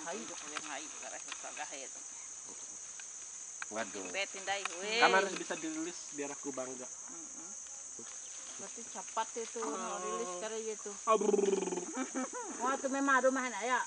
Waduh. Weh. Kan harus bisa dirilis biar aku bangga. Berarti cepat itu rilis kali gitu. Wah, itu memang rumah ya.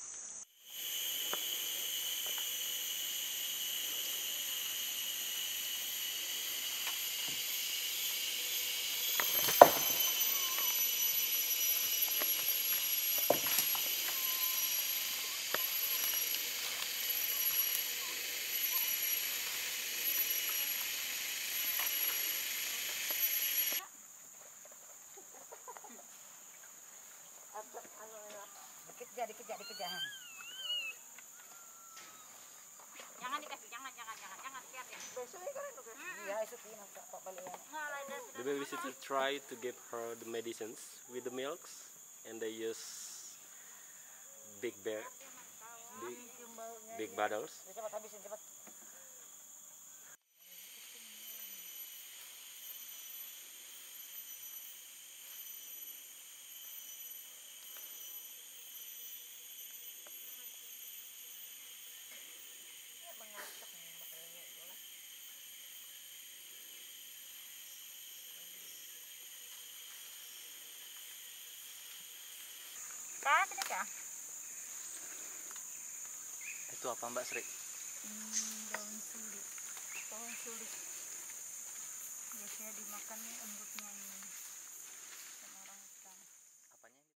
Dikit ya. Jangan dikasih, jangan lihat ya. Besok kan itu kan. Iya, esok ini tak balik ya. The babysitter try to give her the medicines with the milks, and they use big bottles. Cepat habisin cepat. Itu apa Mbak Sri? Daun sulit.